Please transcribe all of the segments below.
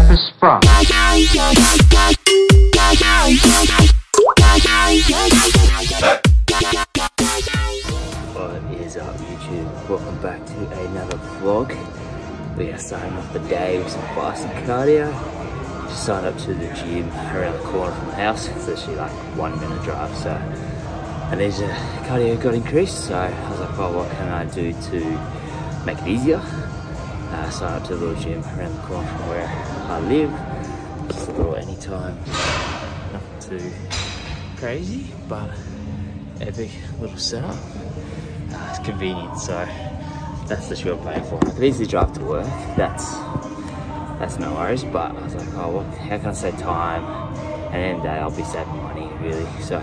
is from. What is up, YouTube? Welcome back to another vlog. We are starting off the day with some fasting cardio. Just signed up to the gym around the corner from the house. It's literally like 1 minute drive, so and there's a cardio got increased, so I was like, oh, what can I do to make it easier? Sign up to the little gym around the corner from where I live. Just a little anytime, nothing too crazy, but epic little setup. It's convenient, so that's the short paying for. I could easily drive to work, that's no worries, but I was like, oh, how can I save time? And at the end of the day, I'll be saving money, really. So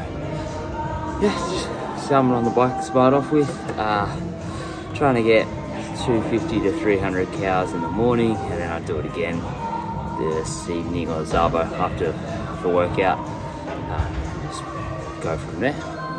yeah, just something on the bike to start off with. Trying to get 250 to 300 cows in the morning, and then I'll do it again this evening or this arbo after workout. Just go from there.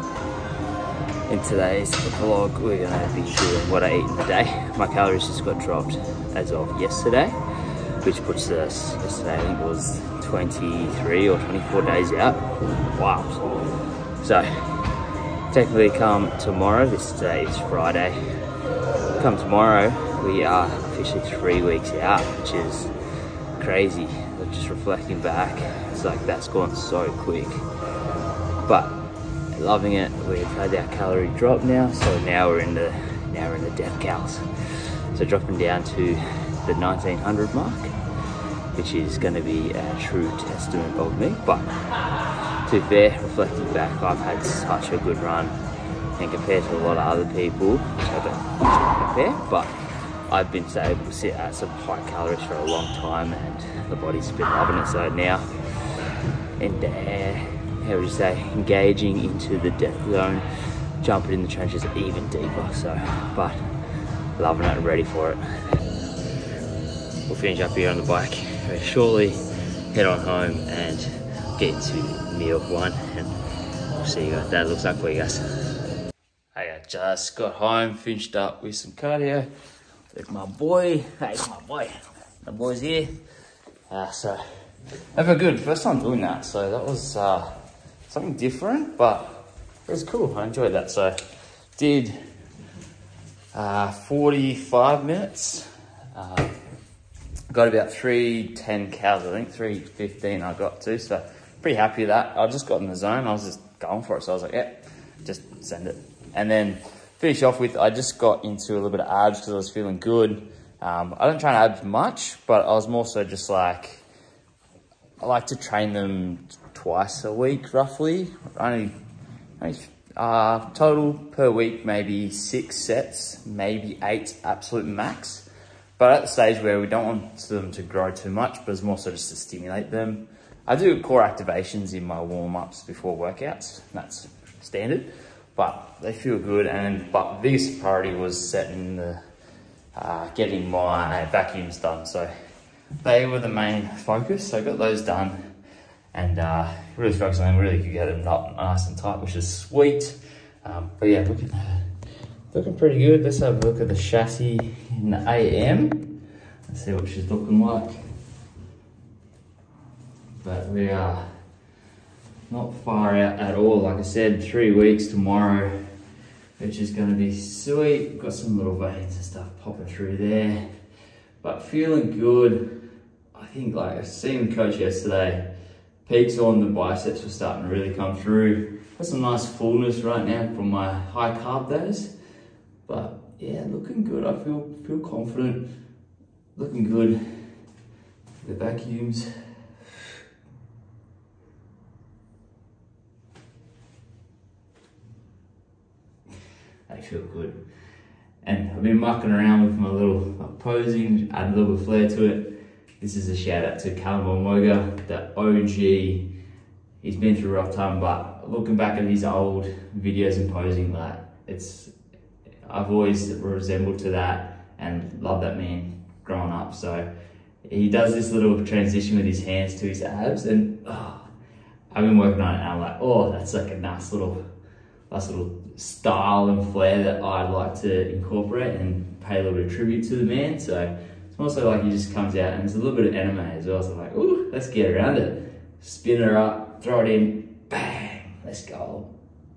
In today's vlog, we're going to be doing what I eat in the day. My calories just got dropped as of yesterday, which puts us, yesterday I think it was 23 or 24 days out. Wow. So technically come tomorrow, today is Friday, come tomorrow we are officially 3 weeks out, which is crazy. Like, just reflecting back, it's like that's gone so quick, but loving it. We've had our calorie drop now, so now we're in the death cows. So dropping down to the 1900 mark, which is going to be a true testament of me. But to be fair, reflecting back, I've had such a good run, and compared to a lot of other people, which I don't compare, but I've been able to sit at some high calories for a long time, and the body's been loving it. So now, and how would you say, engaging into the death zone, jumping in the trenches even deeper. So, but loving it, ready for it. We'll finish up here on the bike very shortly, head on home and get to meal one, and we'll see what that looks like for you guys. Hey, I just got home, finished up with some cardio with my boy. Hey, my boy, the boy's here. So I feel good, first time doing that, so that was something different, but it was cool. I enjoyed that. So did 45 minutes. Got about 310 cows, I think 315 I got to, so pretty happy with that. I just got in the zone, I was just going for it, so I was like, yeah, just send it. And then finish off with, I just got into a little bit of abs because I was feeling good. I don't train abs much, but I was more so just like, I like to train them twice a week, roughly. Only total per week, maybe 6 sets, maybe 8 absolute max. But at the stage where we don't want them to grow too much, but it's more so just to stimulate them. I do core activations in my warm-ups before workouts. That's standard, but they feel good. But the biggest priority was setting the, getting my vacuums done. So they were the main focus. So I got those done, and really focused on them, really could get them up nice and tight, which is sweet. But yeah, looking pretty good. Let's have a look at the chassis in the AM. Let's see what she's looking like. But we are not far out at all. Like I said, 3 weeks tomorrow, which is going to be sweet. Got some little veins and stuff popping through there, but feeling good. I think, like I seen the coach yesterday, peaks on the biceps were starting to really come through. Got some nice fullness right now from my high carb days. But yeah, looking good. I feel confident. Looking good. The vacuums. They feel good. And I've been mucking around with my little posing, add a little bit of flair to it. This is a shout out to Callum Moga, the OG. He's been through a rough time, but looking back at his old videos and posing, like I've always resembled to that and love that man growing up. So he does this little transition with his hands to his abs, and I've been working on it, and I'm like, oh, that's like a nice little style and flair that I'd like to incorporate and pay a little bit of tribute to the man. So It's mostly like he just comes out and there's a little bit of anime as well. So I'm like, ooh, let's get around it. Spin her up, throw it in, bang, let's go.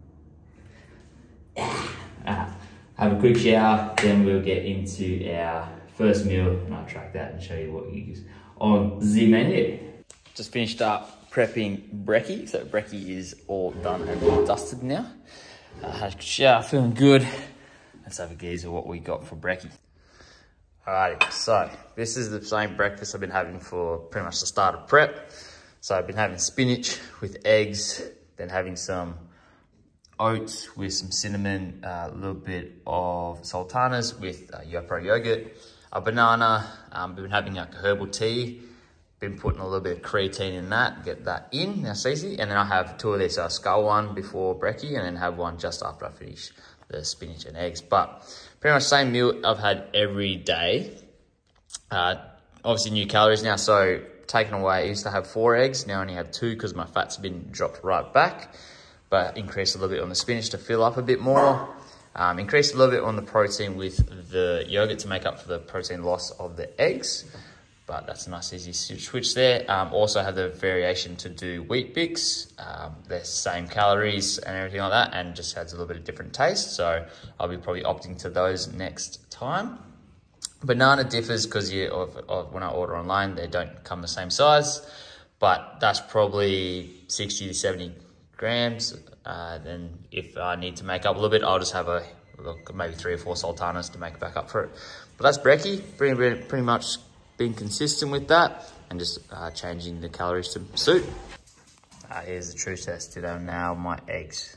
Have a quick shower, then we'll get into our first meal and I'll track that and show you what we use on the menu. Just finished up prepping brekkie. So brekkie is all done and dusted now. Had a good shower, feeling good. Let's have a gaze at what we got for brekkie. Alrighty, so this is the same breakfast I've been having for pretty much the start of prep. So I've been having spinach with eggs, then having some oats with some cinnamon, a little bit of sultanas with Yopro yogurt, a banana. Been having like herbal tea, been putting a little bit of creatine in that, get that in, that's easy. And then I have two of these, I'll scull one before brekkie and then have one just after I finish the spinach and eggs. But pretty much same meal I've had every day. Obviously new calories now, so taken away, I used to have 4 eggs, now I only have 2 because my fats have been dropped right back. But increased a little bit on the spinach to fill up a bit more. Increased a little bit on the protein with the yogurt to make up for the protein loss of the eggs. But that's a nice easy switch there. Also have the variation to do wheat bix. They're same calories and everything like that, and just adds a little bit of different taste. So I'll be probably opting to those next time. Banana differs because when I order online, they don't come the same size. But that's probably 60 to 70 grams. Then if I need to make up a little bit, I'll just have maybe 3 or 4 sultanas to make back up for it. But that's brekkie, pretty much being consistent with that and just changing the calories to suit. Here's the true test. Did I nail my eggs?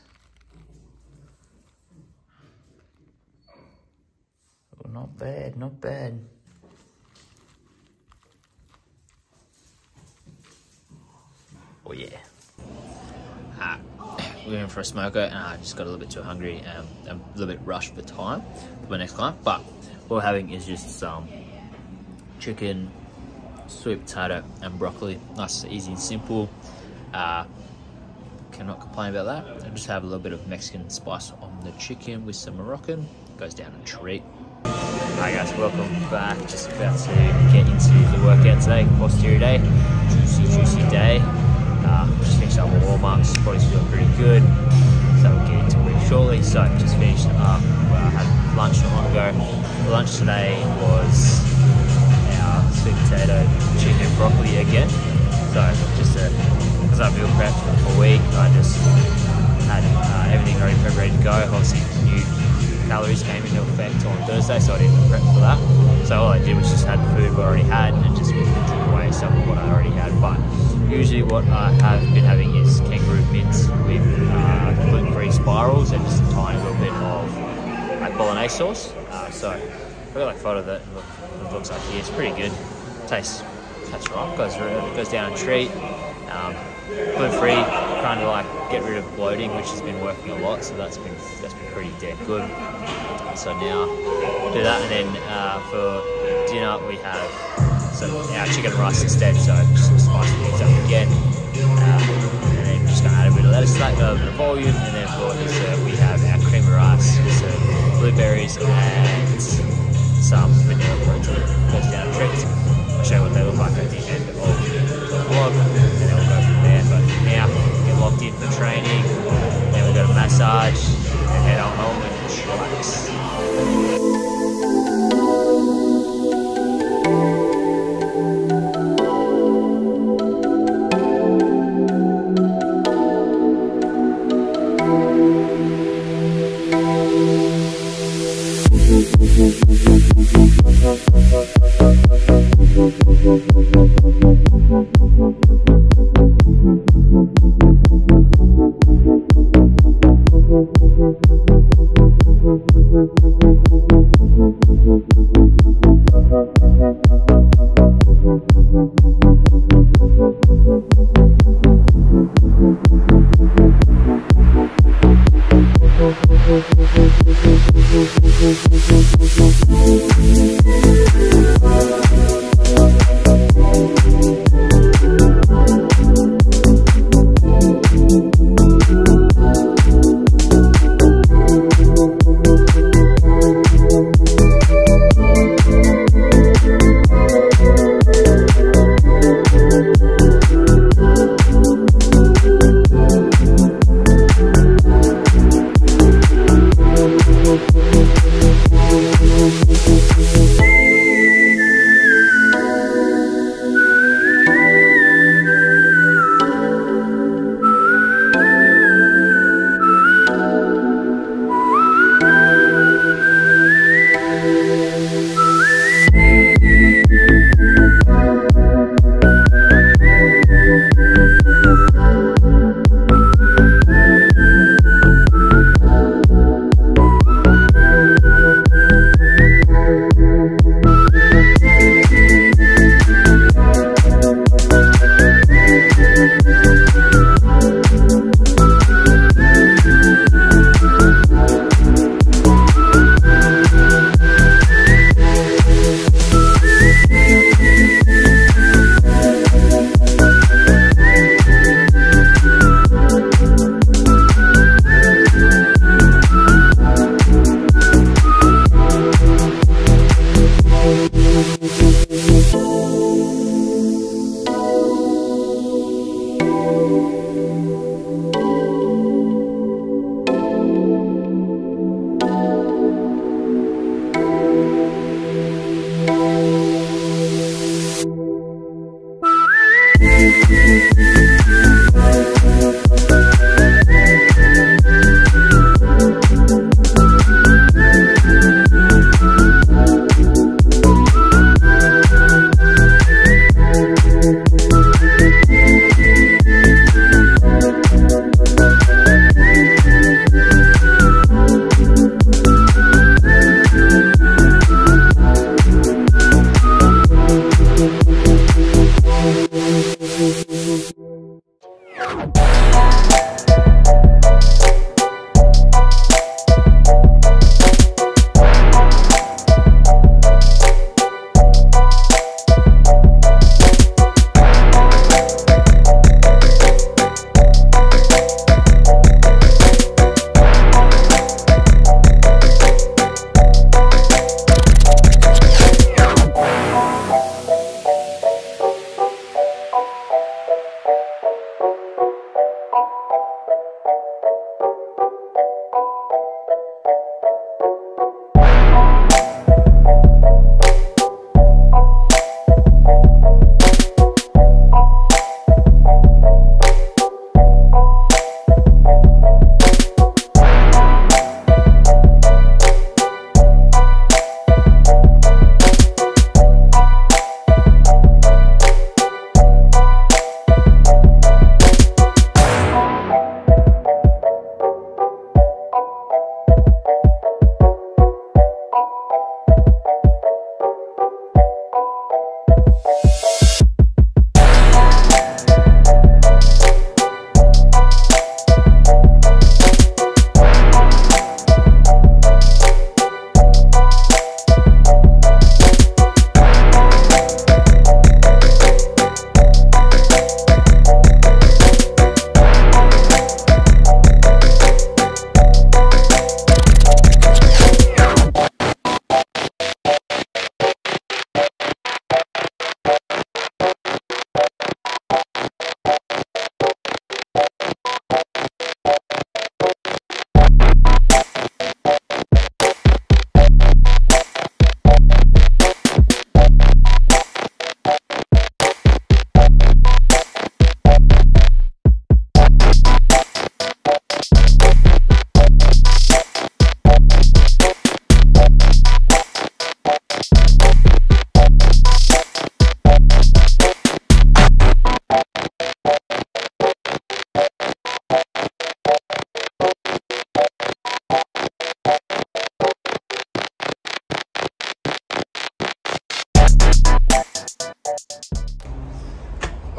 Oh, not bad, not bad. Oh yeah. We went for a smoker and I just got a little bit too hungry and a little bit rushed for time for my next client. But what we're having is just some chicken, sweet potato and broccoli. Nice, easy and simple. Cannot complain about that. And just have a little bit of Mexican spice on the chicken with some Moroccan. Goes down a treat. Hi guys, welcome back. Just about to get into the workout today, posterior day. Juicy day. Just finished up with warm-ups, body's feeling pretty good, so we'll get into it shortly. So just finished up, I had lunch not long ago. For lunch today was our sweet potato, chicken and broccoli again. So just because I meal prepped for the whole week, I just had everything ready to go. Obviously new calories came into effect on Thursday, so I didn't prep for that. So all I did was just had the food I already had and just took away some of what I already had. But usually what I have been having is kangaroo mints with gluten-free spirals and just a tiny little bit of like bolognese sauce. So I've got like a photo that it looks like here. It's pretty good. Tastes right. Goes down a treat. Gluten-free, kind of like get rid of bloating, which has been working a lot. So that's been pretty damn good. So now do that, and then for dinner we have our chicken and rice instead, so just spicing things up again. And then just gonna add a bit of lettuce to that, a bit of volume, and then for dessert we have our cream of rice with some blueberries and some vanilla protein. Goes down a treat. I'll show you what they look like at the end of the vlog, and then we'll go from there. But now, get locked in for training, then we've got a massage, and head on home and chillax.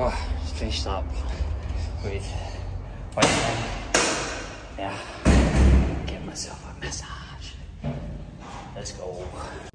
Oh, just finished up with weight training. Now, get myself a massage. Let's go.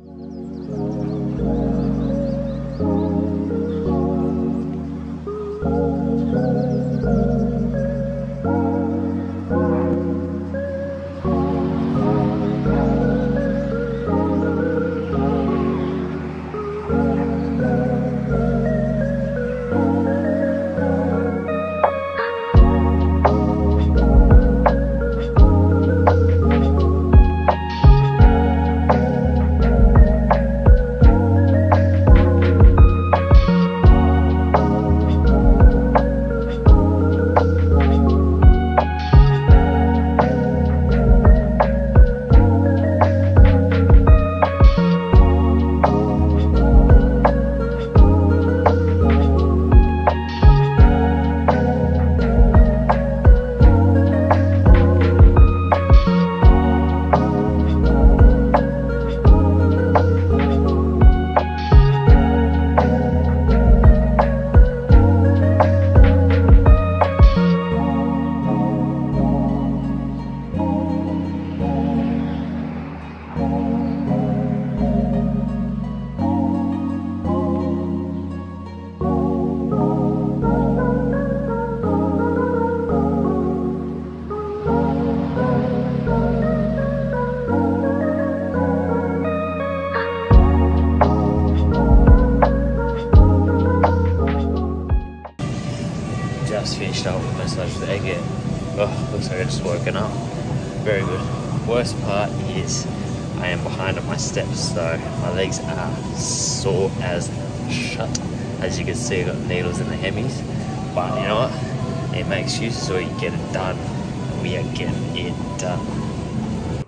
Just finished up with massage with the egg yet. Oh, looks like I've just woken up. Very good. Worst part is I am behind on my steps, so my legs are sore as shut. As you can see, I've got needles in the hemis. But you know what? It makes excuses, so you get it done. We are getting it done.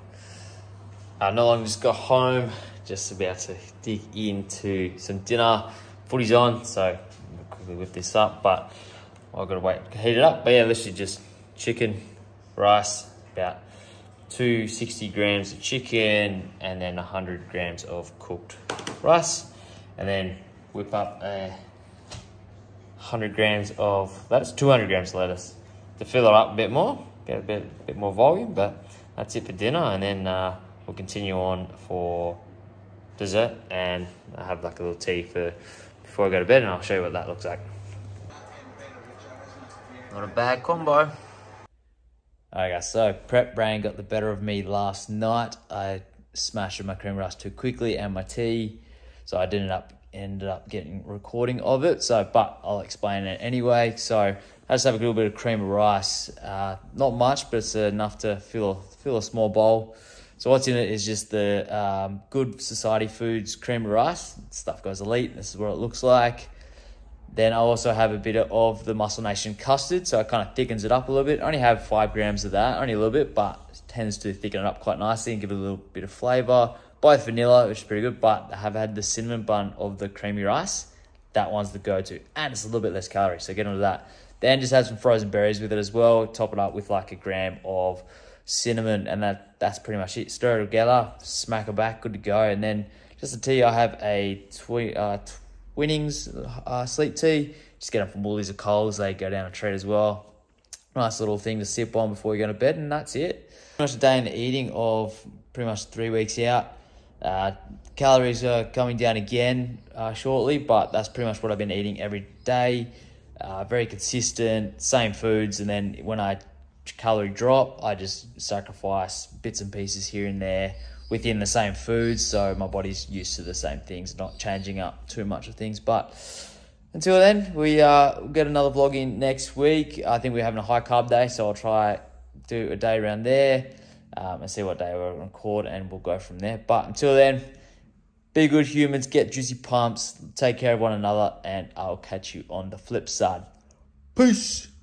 I no longer just got home, just about to dig into some dinner. Footy's on, so I'll quickly whip this up, but I've got to wait to heat it up. But yeah, literally just chicken, rice, about 260 grams of chicken, and then 100 grams of cooked rice. And then whip up 100 grams of lettuce, 200 grams of lettuce to fill it up a bit more, get a bit more volume. But that's it for dinner, and then we'll continue on for dessert, and I have like a little tea before I go to bed, and I'll show you what that looks like. Not a bad combo. Alright guys, so prep brain got the better of me last night. I smashed my cream rice too quickly and my tea, so I ended up getting recording of it. So, but I'll explain it anyway. So I just have a little bit of cream of rice, not much, but it's enough to fill a small bowl. So what's in it is just the Good Society Foods cream of rice. Stuff goes elite. This is what it looks like. Then I also have a bit of the Muscle Nation custard, so it kind of thickens it up a little bit. I only have 5 grams of that, only a little bit, but it tends to thicken it up quite nicely and give it a little bit of flavour. Both vanilla, which is pretty good, but I have had the cinnamon bun of the creamy rice. That one's the go-to, and it's a little bit less calories, so get onto that. Then just have some frozen berries with it as well. Top it up with like a gram of cinnamon, and that's pretty much it. Stir it together, smack it back, good to go. And then just the tea, I have a Winnings sleep tea. Just get them from Woolies or Coles. They go down a treat as well. Nice little thing to sip on before you go to bed, and that's it. Pretty much a day in the eating of pretty much 3 weeks out. Calories are coming down again shortly, but that's pretty much what I've been eating every day. Very consistent, same foods, and then when I calorie drop, I just sacrifice bits and pieces here and there within the same foods, so my body's used to the same things, not changing up too much of things. But until then, we'll get another vlog in next week. I think we're having a high carb day, so I'll try do a day around there and see what day we'll record, and we'll go from there. But until then, be good humans, get juicy pumps, take care of one another, and I'll catch you on the flip side. Peace.